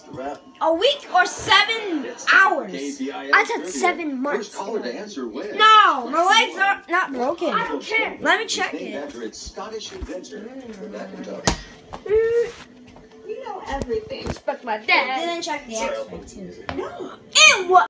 A week or 7 hours? I said 7 months. No, my legs are not broken. I don't care. Let me check it. You know everything. But my dad didn't check the X-ray too. No. And what?